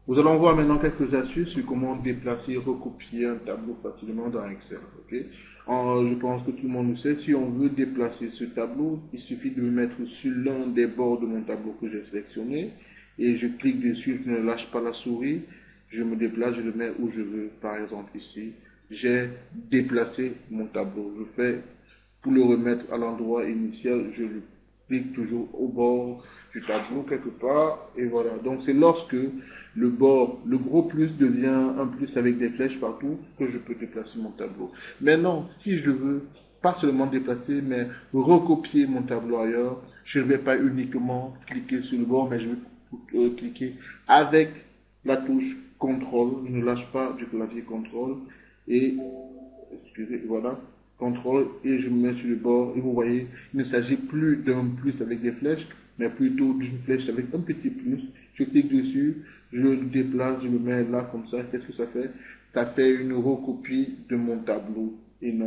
Nous allons voir maintenant quelques astuces sur comment déplacer et recopier un tableau facilement dans Excel. Ok. Je pense que tout le monde le sait, si on veut déplacer ce tableau, il suffit de me mettre sur l'un des bords de mon tableau que j'ai sélectionné et je clique dessus, je ne lâche pas la souris, je me déplace, je le mets où je veux. Par exemple ici, j'ai déplacé mon tableau. Je fais, pour le remettre à l'endroit initial, je le clique toujours au bord du tableau quelque part, et voilà. Donc c'est lorsque le bord, le gros plus devient un plus avec des flèches partout que je peux déplacer mon tableau. Maintenant, si je veux pas seulement déplacer, mais recopier mon tableau ailleurs, je ne vais pas uniquement cliquer sur le bord, mais je vais cliquer avec la touche CTRL, je ne lâche pas du clavier CTRL, et excusez, voilà, contrôle, et je me mets sur le bord, et vous voyez, il ne s'agit plus d'un plus avec des flèches, mais plutôt d'une flèche avec un petit plus. Je clique dessus, je le déplace, je le mets là comme ça. Qu'est-ce que ça fait? Ça fait une recopie de mon tableau,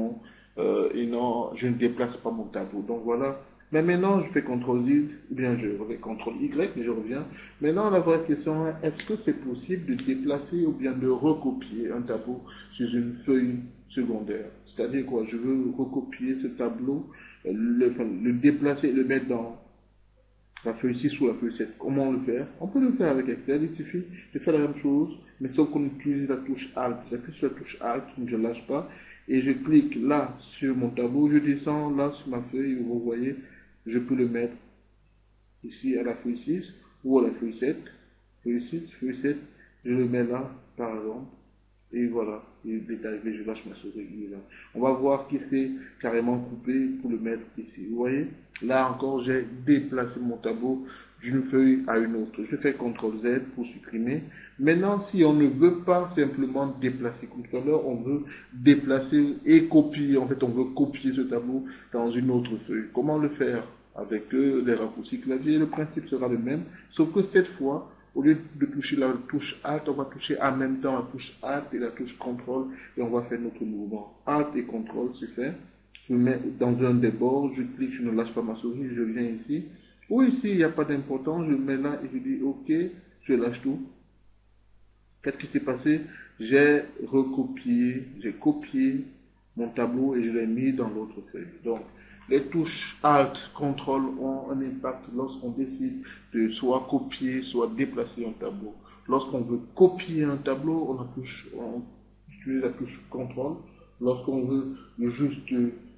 et non, je ne déplace pas mon tableau. Donc voilà. Mais maintenant, je fais CTRL Z, ou bien je fais CTRL Y, et je reviens. Maintenant, la vraie question est, est-ce que c'est possible de déplacer ou bien de recopier un tableau sur une feuille secondaire? C'est-à-dire quoi? Je veux recopier ce tableau, le déplacer, le mettre dans la feuille 6 ou la feuille 7. Comment le faire? On peut le faire avec Excel, il suffit de faire la même chose, mais sauf qu'on utilise la touche Alt. J'appuie sur la touche Alt, je ne lâche pas, et je clique là sur mon tableau, je descends là sur ma feuille, vous voyez, je peux le mettre ici à la feuille 6 ou à la feuille 7. Feuille 6, feuille 7, je le mets là, par exemple. Et voilà, il est arrivé, je lâche ma souris, il est là. On va voir qu'il s'est carrément coupé pour le mettre ici. Vous voyez, là encore, j'ai déplacé mon tableau d'une feuille à une autre. Je fais CTRL Z pour supprimer. Maintenant, si on ne veut pas simplement déplacer comme tout à l'heure, on veut déplacer et copier. En fait, on veut copier ce tableau dans une autre feuille. Comment le faire? Avec les raccourcis clavier, le principe sera le même, sauf que cette fois, au lieu de toucher la touche Alt, on va toucher en même temps la touche Alt et la touche CTRL et on va faire notre mouvement. Alt et CTRL, c'est fait. Je me mets dans un des bords, je clique, je ne lâche pas ma souris, je viens ici. Ou ici, il n'y a pas d'importance, je mets là et je dis OK, je lâche tout. Qu'est-ce qui s'est passé? J'ai recopié, j'ai copié mon tableau et je l'ai mis dans l'autre feuille. Donc, les touches Alt, CTRL ont un impact lorsqu'on décide de soit copier, soit déplacer un tableau. Lorsqu'on veut copier un tableau, on utilise la touche CTRL. Lorsqu'on veut juste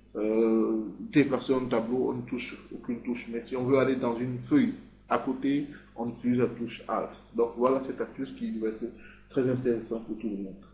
déplacer un tableau, on ne touche aucune touche. Mais si on veut aller dans une feuille à côté, on utilise la touche Alt. Donc voilà cette astuce qui va être très intéressante pour tout le monde.